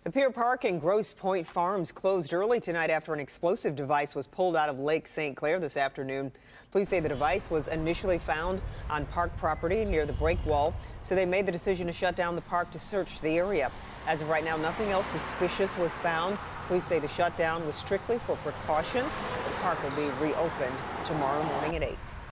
The Pier Park and Grosse Pointe Farms closed early tonight after an explosive device was pulled out of Lake St. Clair this afternoon. Police say the device was initially found on park property near the break wall, so they made the decision to shut down the park to search the area. As of right now, nothing else suspicious was found. Police say the shutdown was strictly for precaution. The park will be reopened tomorrow morning at 8.